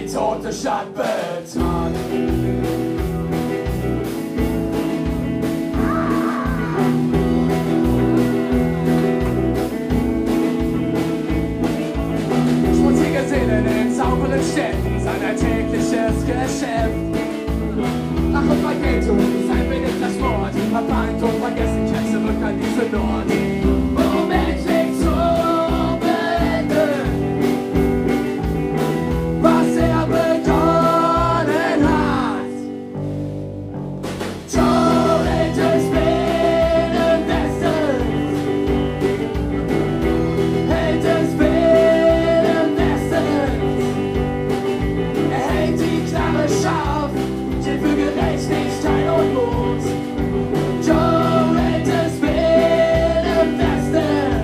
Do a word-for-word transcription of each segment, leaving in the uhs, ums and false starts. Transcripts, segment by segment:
tote Stadt betrat. Schmutzige Seelen in sauberen Städten, sein alltägliches Geschäft. Ach und Vergeltung, sein wenig das Wort, verbannt und vergessen, kehrt zurück an diese Nord. Moment liegt zu beenden, was er begonnen hat. Joe hält es wilden Westens, hält es wilden Westens. Er hält die Knarre scharf, steht für Gerechtigkeit und Mut. Joe hält es wilden Westens.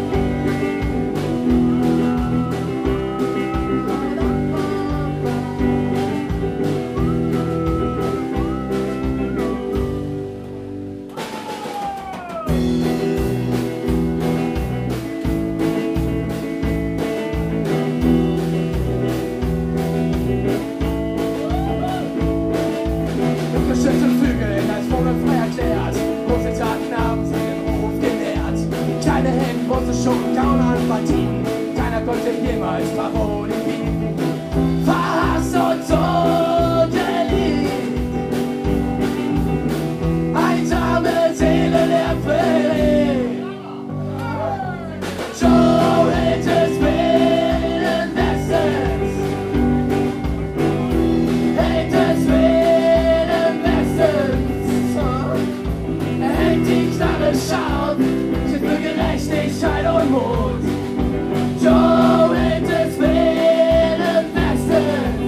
Geschützte Flügel als vogelfrei erklärt, große Taten haben sie den Ruf gelehrt. Kleine Helden, große Schurken, Gauner und Banditen, keiner konnte jemals Paroli bieten. Verhasst und totgeliebt, einsame Seele der Pflicht. Joe hält es wilden Westens, hält es wilden Westens. Er hält die Knarre scharf, steht für Gerechtigkeit und Mut. Joe hält es wilden Westens.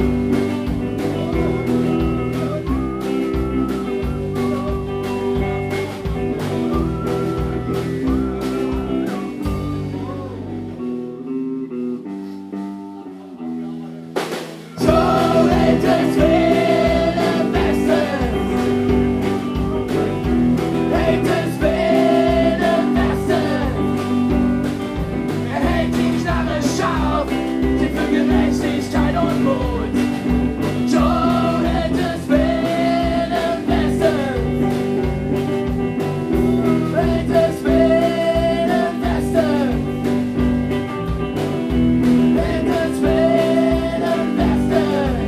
Joe hält es wilden Westens, hält es wilden Westens. Er hält die Knarre scharf, steht für Gerechtigkeit und Mut. Joe hält es wilden Westens, hält es wilden Westens, hält es wilden Westens.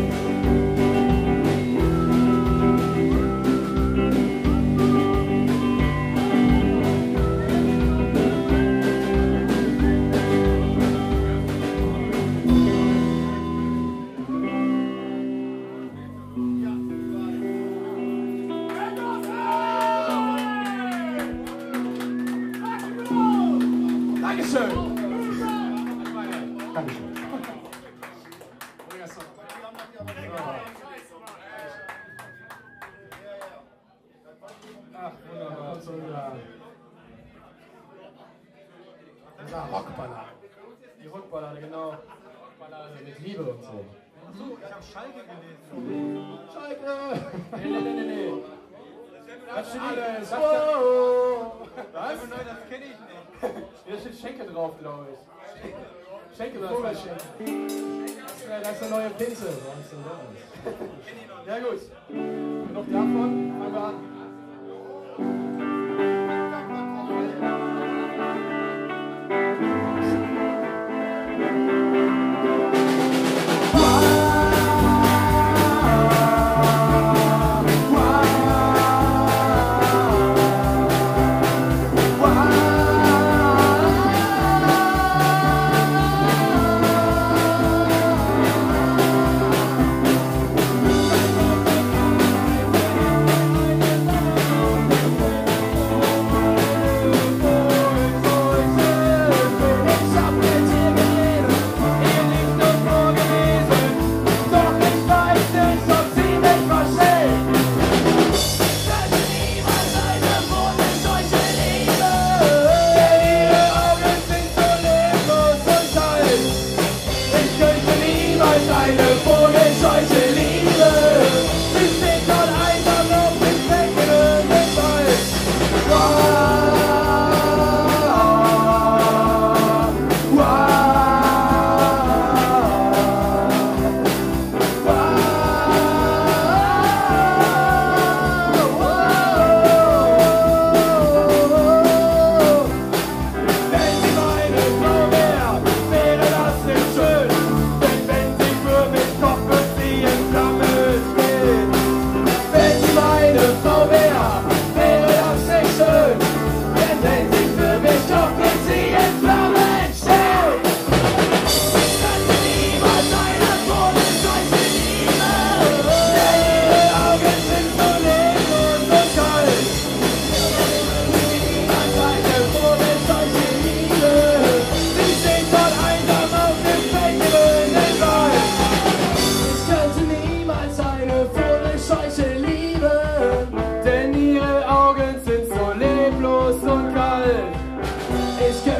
Dankeschön. Dankeschön. Ach, wunderbar, zu unserer, unserer Rockballade. Die Rockballade, genau. Ballade mit Liebe und so. Achso, ich hab Schalke gelesen. Schalke! Nee, nee, nee, nee, nee. Das steht alles. Das Oh. Was? Das kenne ich nicht. Hier steht Schenke drauf, glaube ich. Schenke, Vogelschenke. Das ist eine, das ist eine neue Pinse. Ja gut. Genug davon. Fangen wir an. Wow.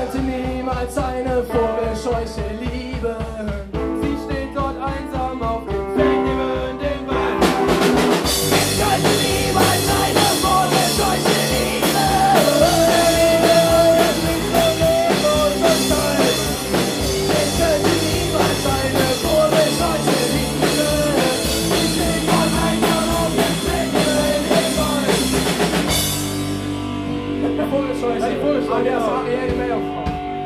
könnte niemals eine vogelscheuche Liebe. Sie steht dort einsam auf dem Feld neben dem Wald. Ich könnte niemals eine vogelscheuche Liebe. Ich könnte niemals eine vogelscheuche Liebe. Sie steht dort einsam auf dem Feld neben dem Wald. Vogelscheuche, die Vogelscheuche, Ja, das war genau. eher die Meerjungfrau.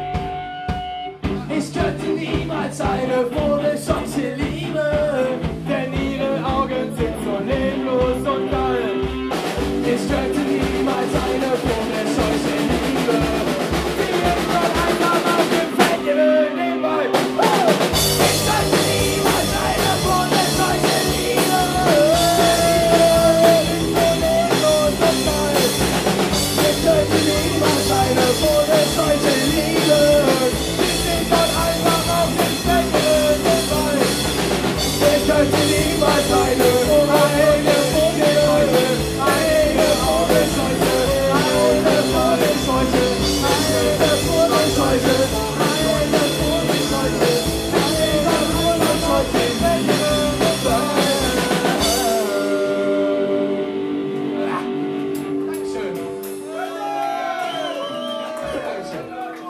Ich könnte niemals eine vogelscheuche Liebe, Denn ihre Augen sind so leblos und kalt. ich könnte niemals eine vogelscheuche Liebe. Sie ist dort einsam auf dem Feld neben dem Wald. Ich könnte niemals eine vogelscheuche Liebe. Ich könnte niemals eine vogelscheuche Liebe. Sie steht dort einsam auf dem Feld neben dem Wald. Ich könnte niemals eine eigene Vogelscheuche, eine Vogelscheuche, eine Vogelscheuche, eine Vogelscheuche, eine Vogelscheuche, eine Vogelscheuche, Dankeschön. Dankeschön.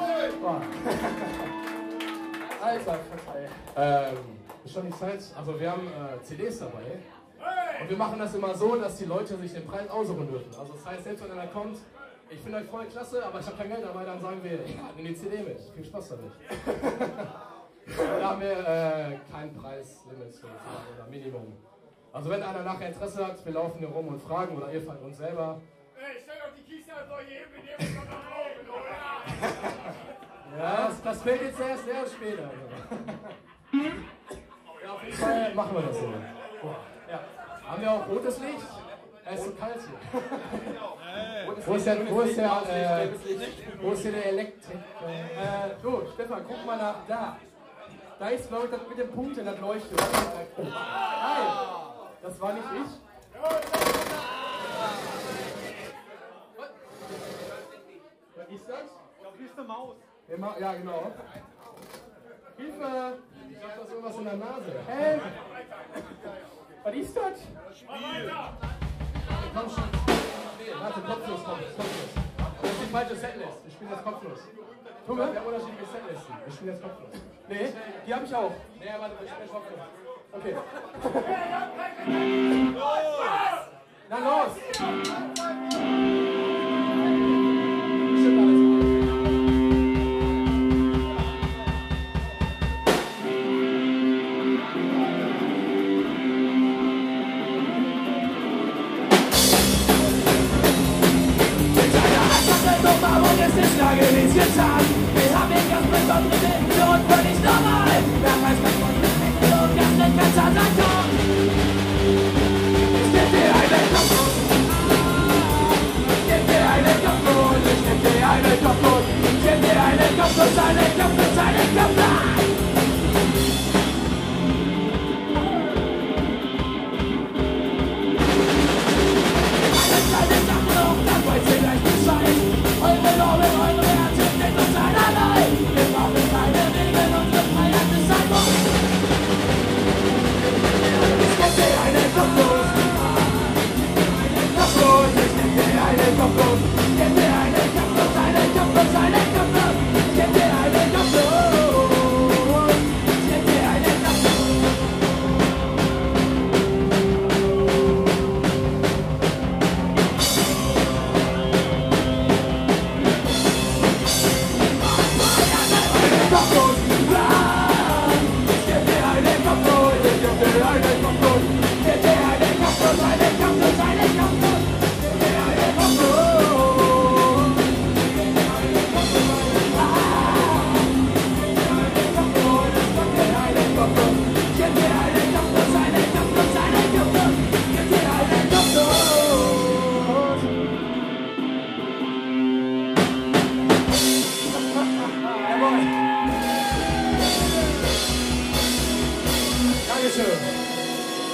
Alter, verzeih. Ähm, ist schon die Zeit. Also wir haben äh, C Ds dabei. Und wir machen das immer so, dass die Leute sich den Preis aussuchen dürfen. Also das heißt, selbst wenn einer kommt, ich finde euch voll klasse, aber ich habe kein Geld dabei, dann sagen wir, ja, nimm die C D mit. Viel Spaß damit. Da haben wir äh, kein Preislimit sozusagen oder Minimum. Also wenn einer nachher Interesse hat, wir laufen hier rum und fragen oder ihr fragt uns selber. Ey, stell doch die Kiste einfach hier mit dem und dann rauchen, oder? Ja, das, das fällt jetzt erst erst später. Ja, auf jeden Fall machen wir das so. Ja. Haben wir auch rotes Licht? Es ist so kalt hier. Wo ist der, wo ist der, äh, wo ist hier der Elektrik? Äh, so, Stefan, guck mal nach da. Da ist, glaube ich, das mit den Punkten, das leuchtet. Nein, das war nicht ich. Was ist das? Das ist eine Maus. Ja, ma- Ja, genau. Hilfe! Ich hab das irgendwas in der Nase. Hä? Was ist das? Komm schon. Warte, kopflos, kopflos, kopflos. Das ist die falsche Setlist. Wir spielen jetzt kopflos. Guck mal, wir haben unterschiedliche Setlisten. Wir spielen jetzt kopflos. Nee, die habe ich auch. Nee, warte, wir spielen kopflos. Okay. Na los! Stimmt alles. Und es ist lange nichts getan. Wir haben den ganz besonderen Dinge und völlig normal. Wer weiß, was von uns nicht und ganz nicht ganz anders kommt. Ich geb dir einen Kopfnuss. Ich geb dir einen Kopfnuss. Ich geb dir einen Kopfnuss. Ich geb dir einen Kopfnuss, einen Kopfnuss, einen Kopfnuss. Eine kleine Sache noch, dann weiß ihr gleich Bescheid. Eure Normen, eure Werte sind uns einerlei. Wir brauchen keine Regeln, unsere Freiheit ist ein Muss. Ich geb dir einen Kopfnuss. Kopfnuss, ich geb dir einen Kopfnuss. Ich geb dir einen Kopfnuss, einen Kopfnuss, einen Kopfnuss. Ich geb dir einen Kopfnuss. Ich geb dir einen Kopfnuss. Kopfnuss, ich geb dir einen Kopfnuss. Ich geb dir einen Kopfnuss. Ich geb dir einen Kopfnuss, einen Kopfnuss, einen Kopfnuss. Ich geb dir einen Kopfnuss. Ich geb dir einen Kopfnuss. Ich geb dir einen Kopfnuss, einen Kopfnuss, einen Kopfnuss. Ich geb dir einen Kopfnuss. Dankeschön.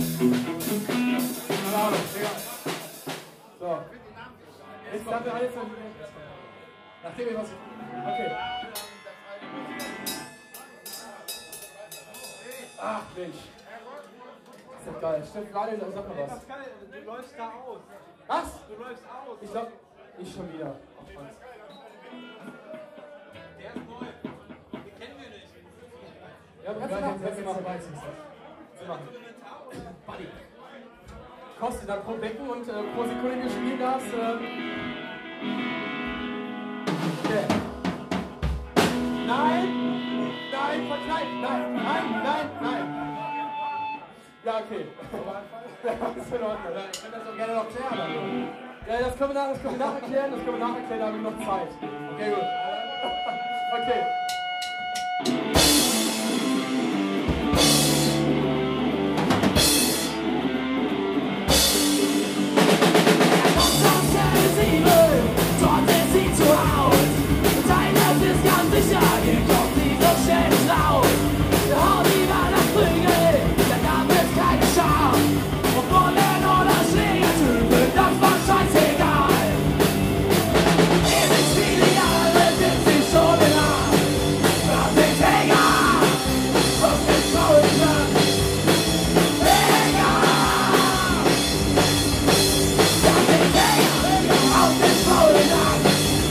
So. Jetzt haben wir alles noch. Nachdem ich was. Okay. Ach Mensch. Ist doch geil. Stimmt, gerade da sag mal was. Du läufst da aus. Was? Du läufst aus. Ich glaub, ich schon wieder. Ach, Franz. Der ist neu. Den kennen wir nicht. Ja, aber kannst du machen. Kannst du machen. Kannst du machen. Buddy. Kostet dann pro Becken und äh, pro Sekunde, die du spielen darfst. Äh, okay. Nein! Nein, verkneift! Nein, nein, nein, nein! Ja, okay. Ja, ist in Ordnung. Ich kann das doch gerne noch klären. Also. Ja, das können wir nachher, das können wir nachher klären, das können wir nachher klären, da haben wir noch Zeit. Okay, gut. Okay. Dort ist sie zu Haus. Deine ist ganz sicher, hier kommt sie so schnell nicht raus. Hau lieber nach Prügel, denn da wird keine Scham. Ob Bullen oder Schlägertypen, das war scheißegal. Ewig viele Jahre sind sie schon in Arm. Das sind Hänger, auf den Frauenplatz. Hänger! Das sind Hänger, auf den Frauenplatz.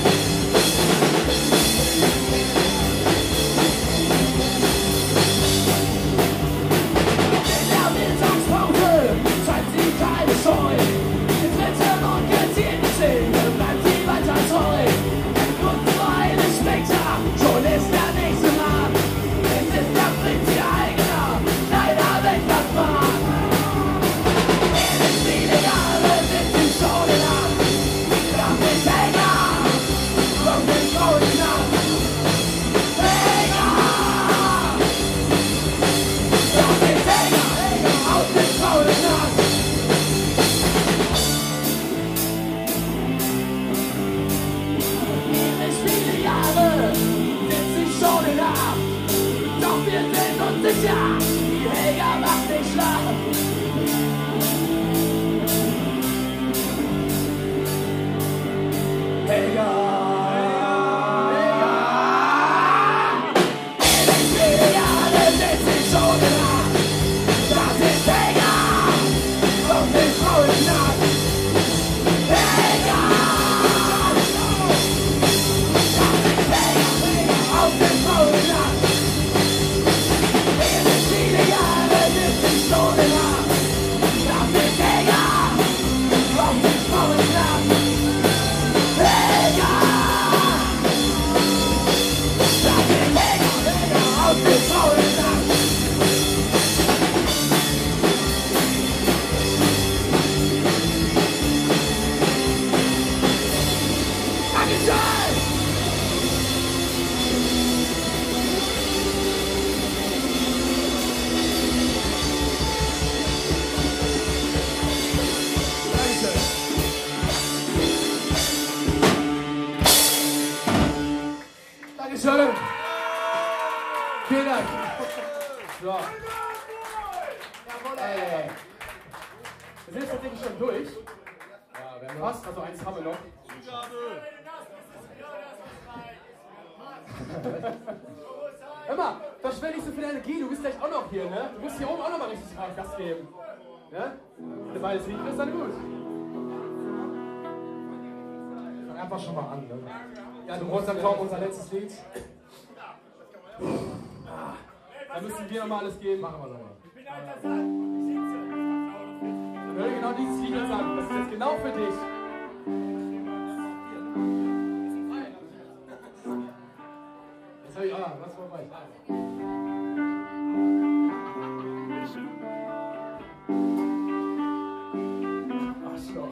Ja, die Helga macht den Schlaf. Helga, Helga, ewig viele Jahre sind sie schon da. Das ist Helga, auf den Frauenschnapp. Helga, das ist Helga, auf den Frauenschnapp. Viele Jahre sind sie schon da. Das ist Helga, auf den Frauenschnapp. Helga, das ist Helga, auf den Frauenschnapp. Dankeschön! Dankeschön. Vielen Dank. So. Ey, ey, ey. Wir sind jetzt tatsächlich schon durch. Ja, wir haben fast, also eins haben wir noch. Hör mal, verschwende nicht so viel Energie, du bist gleich auch noch hier, ne? Du musst hier oben auch noch mal richtig Gas geben. Ne? Wenn du beides liegen ist, dann gut. Fang einfach schon mal an, ne? Ja, du brauchst dann kaum unser letztes Lied. Ah, da müssen wir nochmal alles geben. Machen wir nochmal. Hör dir genau dieses Lied jetzt an. Das ist jetzt genau für dich. Jetzt hab ich, ah, was vorbei. Ach so.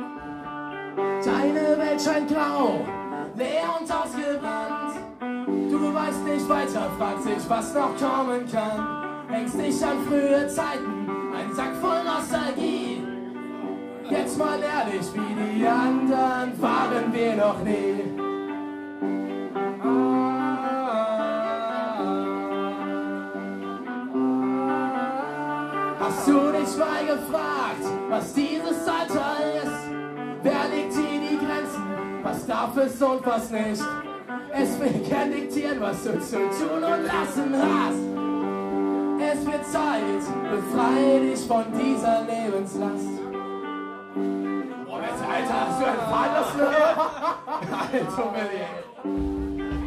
Deine Welt scheint grau, leer und ausgebrannt. Du weißt nicht weiter, fragst dich, was noch kommen kann. Hängst dich an frühe Zeiten, ein Sack voll Nostalgie. Jetzt mal ehrlich, wie die anderen waren wir noch nie. Hast du dich mal gefragt, was dieses Alter ist. Wer legt hier die Grenzen? Was darf es und was nicht? Es will gern diktieren, was du zu tun und lassen hast. Es wird Zeit, befreie dich von dieser Lebenslast. Oh, jetzt, Alter, hast du einen Fall lassen, oder? Alter, Melli.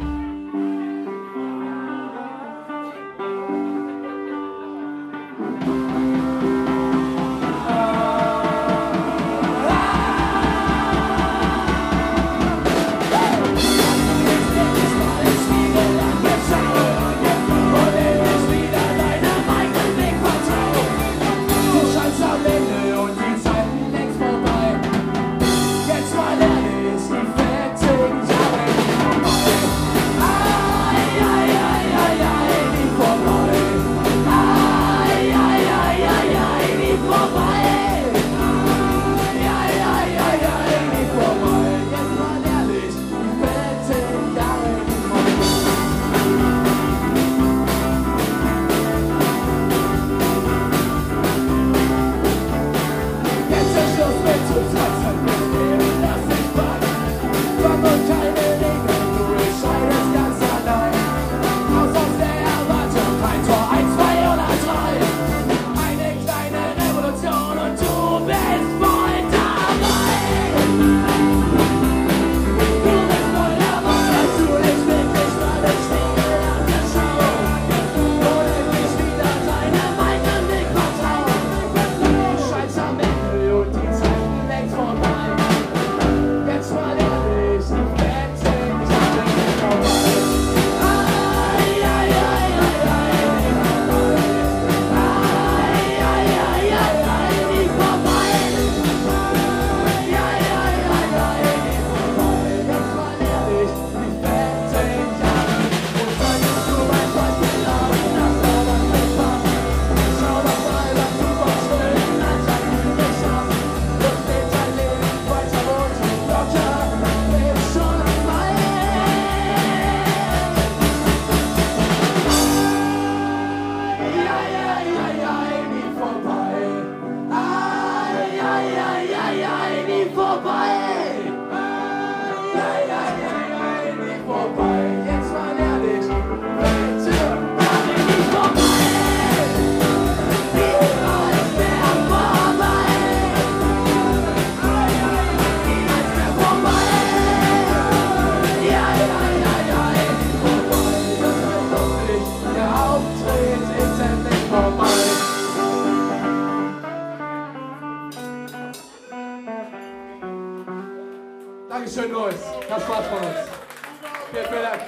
Dankeschön, Boys. Das war's von uns. Vielen, vielen Dank.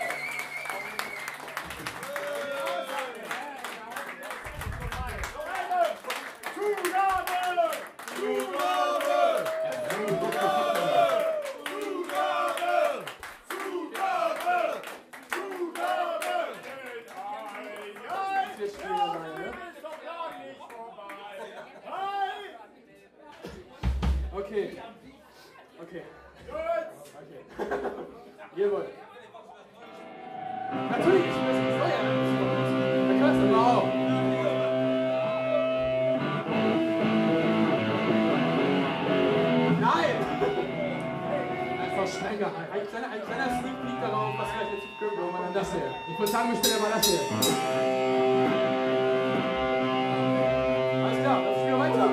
Okay. Okay. Okay. Jawohl. Natürlich, ich muss es steuern. Da kannst du aber auch. Nein! Einfach schneller. Ein kleiner, ein kleiner Sneak Peek darauf, was gleich jetzt kommt, wo man dann das hier. Ich würde sagen, wir stellen mal das hier. Alles klar, das spielen wir weiter.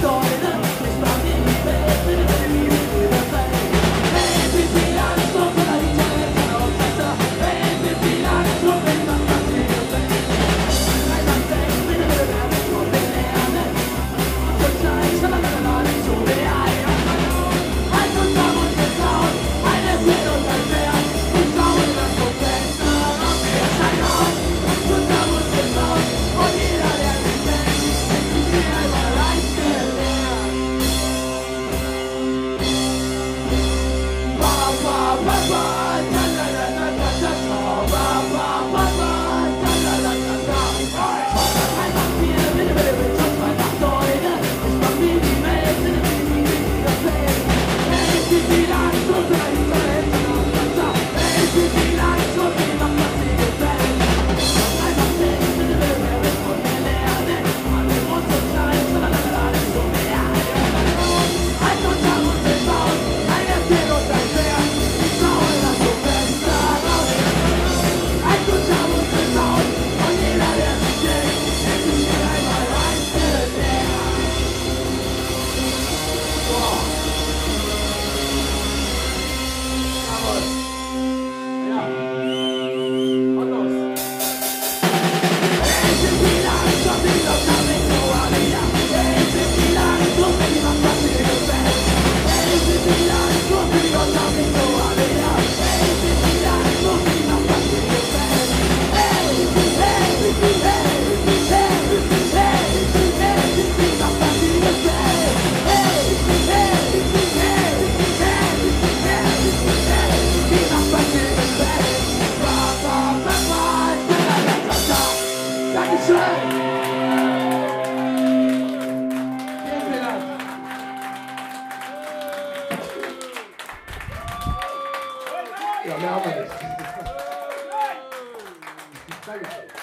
Zwei, drei, vier, Ja, mehr haben wir nicht. Dankeschön.